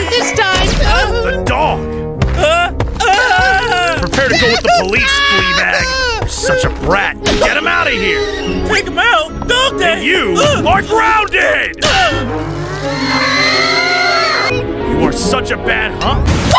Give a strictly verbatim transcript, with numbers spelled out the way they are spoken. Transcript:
this time. The dog. Uh, uh, Prepare to go with the police, Fleabag. You're such a brat. Get him out of here. Take him out. Dog day. You uh, are grounded. uh, You are such a bad huh?